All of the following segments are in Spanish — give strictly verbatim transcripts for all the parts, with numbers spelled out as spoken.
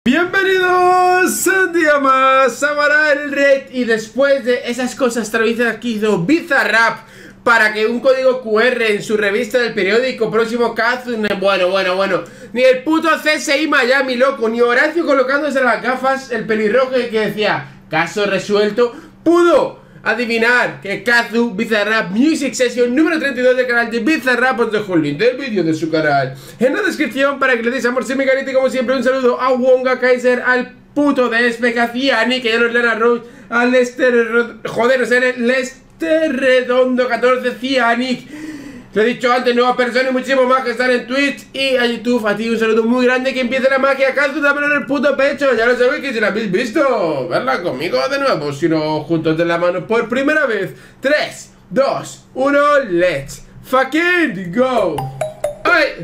Bienvenidos un día más a Mara el Red. Y después de esas cosas traviesadas que hizo Bizarrap para que un código Q R en su revista del periódico próximo Kazu, bueno, bueno, bueno, ni el puto C S I Miami, loco, ni Horacio colocándose las gafas, el pelirrojo que decía caso resuelto, pudo adivinar que Kazu Bizarrap Music Session número treinta y dos del canal de Bizarrap. Os dejo el link del vídeo de su canal en la descripción para que le deis amor, mi carita. Y como siempre un saludo a Wonga Kaiser, al puto de Especa Ciani, que ya no es Lena Rose, al Lester, joder, no sé, Lester Redondo catorce Cianic. Lo he dicho antes, nuevas personas y muchísimo más que están en Twitch y a YouTube. A ti un saludo muy grande, que empiece la magia. Kazu, dámelo en el puto pecho. Ya lo sabéis, que si la habéis visto, verla conmigo de nuevo, si no juntos de la mano por primera vez. Tres, dos, uno, let's fucking go. ¡Ay!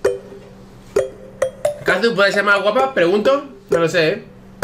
Kazu, ¿puede ser más guapa? Pregunto. No lo sé, ¿eh?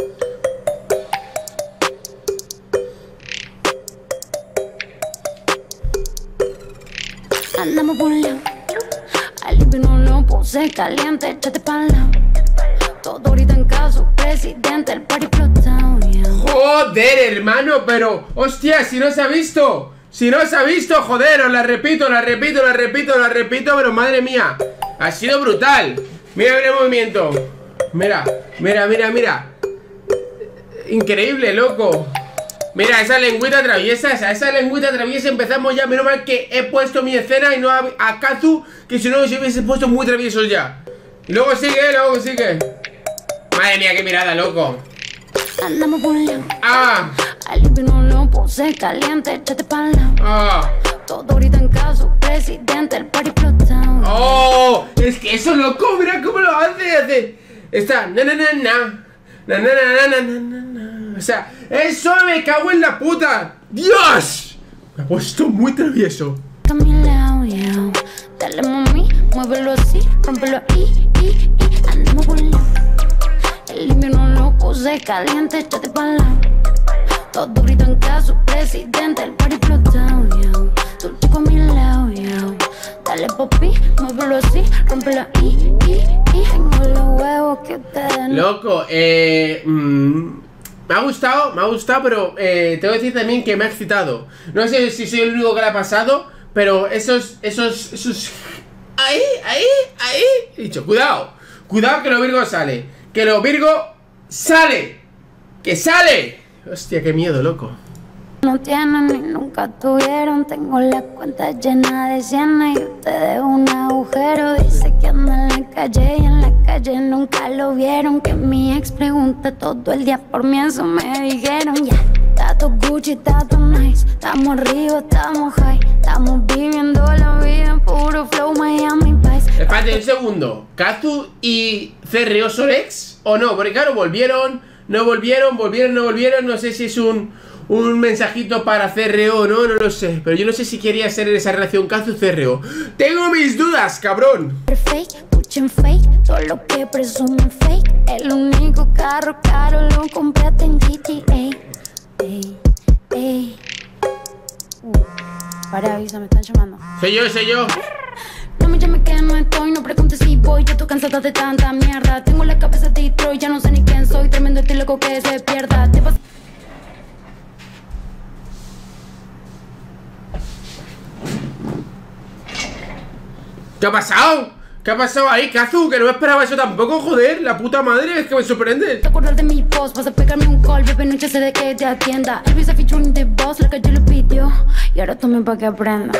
Andamos por un lado, al limpio no lo puse caliente, échate pa'l lado. Todo ahorita en caso, presidente, el party explotado, yeah. Joder, hermano, pero hostia, si no se ha visto, si no se ha visto, joder, os la repito, la repito, la repito, la repito, pero madre mía, ha sido brutal. Mira, mira el movimiento. Mira, mira, mira, mira. Increíble, loco. Mira, esa lengüita traviesa, esa, esa lengüita traviesa. Empezamos ya, menos mal que he puesto mi escena y no a, a Kazu, que si no se hubiese puesto muy traviesos ya. Y luego sigue, luego sigue. Madre mía, qué mirada, loco. Andamos por un lado, Ah, al limpio no lo puse caliente, échate pa'l lado. ah. Todo ahorita en caso, presidente, el party explotado. Oh, es que eso, loco, mira cómo lo hace, hace. Está, na na na na. Na na na na na na na. O sea, eso me cago en la puta. ¡Dios! Me ha puesto muy travieso. A mi lado, yeah. Dale mami, muévelo así, rompelo ahí, y, y. Andamos por un lado, el limpio no lo puse caliente, échate pa'l lado. Todo ahorita en caso, presidente, el party explotado, yeah. Tú chico a mi lado, yeah. Dale papi, muévelo así, rompelo ahí, y, y. Tengo los huevos que ustedes no. Loco, eh... Mmm, me ha gustado, me ha gustado, pero eh, tengo que decir también que me ha excitado. No sé si soy el único que le ha pasado, pero esos, esos, esos... Ahí, ahí, ahí. He dicho, cuidado, cuidado que lo Virgo sale. Que lo Virgo sale. Que sale. Hostia, qué miedo, loco. No tienen ni nunca tuvieron. Tengo la cuenta llena de cienes y ustedes un agujero. Dice que anda en la calle y en la calle nunca lo vieron. Que mi ex pregunta todo el día por mí, eso me dijeron. Ya, yeah. Tato Gucci, tato nice. Estamos arriba, estamos high. Estamos viviendo la vida en puro flow Miami Vice. Espérate un segundo. ¿Kazu y C R O son ex o no? Porque claro, volvieron, no volvieron, volvieron, no volvieron. No sé si es un... un mensajito para C R O, no, no lo sé. Pero yo no sé si quería ser en esa relación Kazu C R O. Tengo mis dudas, cabrón. Fake, puchen fake, todo lo que presumen fake. El único carro caro lo compraste en G T A. Ey, ey. Uh, para, avisa, me están llamando. Soy yo, soy yo. No me llames que no estoy, no preguntes si voy. Yo estoy cansada de tanta mierda. Tengo la cabeza de Detroit, ya no sé ni quién soy. Tremendo, estoy loco que se pierda. Te vas... ¿Qué ha pasado? ¿Qué ha pasado ahí, Kazu? Que no me esperaba eso tampoco, joder. La puta madre, es que me sorprende. Te acuerdas de mi post, vas a pegarme un call, bebé, no sé de que te atienda. Elvis a featuring de boss, la que yo le pidió. Y ahora tome pa' que aprenda.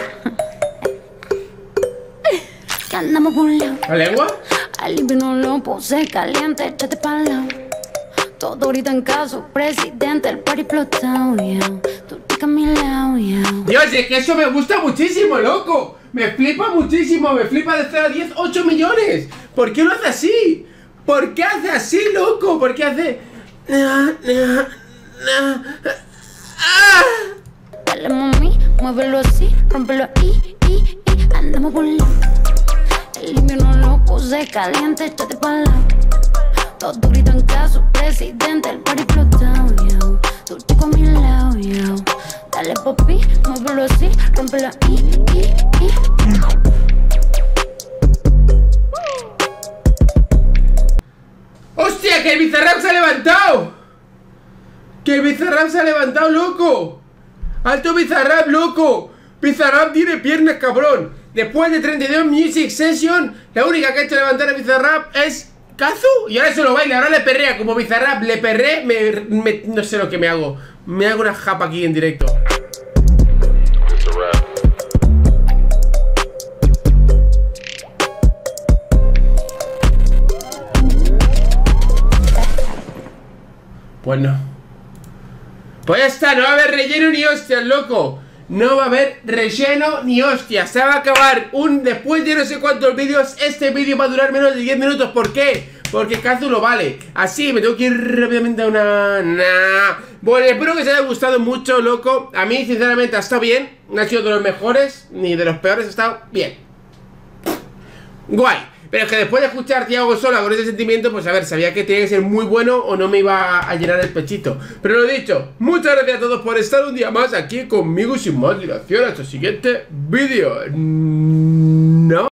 Que andamos por un lado, ¿La lengua? al limpio no lo puse caliente, échate pa'l lado. Todo ahorita en caso, presidente, el party explotado, yeah. Tú chica a mi lado, yeah. Dios, es que eso me gusta muchísimo, loco. Me flipa muchísimo, me flipa de cero a diez, ocho millones. ¿Por qué lo hace así? ¿Por qué hace así, loco? ¿Por qué hace...? Dale mami, muévelo así, rompelo ahí, y, y. Andamos por un lado, el limpio no lo puse caliente, échate pa'l lado. Todo ahorita en caso, presidente, el party explotado, yeah. Tú chico a mi lado, yeah. Dale papi, muévelo así, rompelo ahí, y, y. ¡Hostia! ¡Hostia! ¡Que el Bizarrap se ha levantado! ¡Que el Bizarrap se ha levantado, loco! ¡Alto Bizarrap, loco! Bizarrap tiene piernas, cabrón. Después de treinta y dos Music Session, la única que ha hecho levantar a Bizarrap es Kazu. Y ahora se lo baila, ahora le perrea. Como Bizarrap le perré, me, me, no sé lo que me hago. Me hago una japa aquí en directo. Pues no. Pues ya está, no va a haber relleno ni hostias, loco. No va a haber relleno ni hostias. Se va a acabar un... Después de no sé cuántos vídeos, este vídeo va a durar menos de diez minutos. ¿Por qué? Porque Kazu lo vale. Así, me tengo que ir rápidamente a una... Nah. Bueno, espero que os haya gustado mucho, loco. A mí, sinceramente, ha estado bien. No ha sido de los mejores, ni de los peores. Ha estado bien. Guay. Pero es que después de escuchar Thiago Sola con ese sentimiento, pues a ver, sabía que tenía que ser muy bueno o no me iba a llenar el pechito. Pero lo dicho, muchas gracias a todos por estar un día más aquí conmigo sin más dilación. Hasta el siguiente vídeo.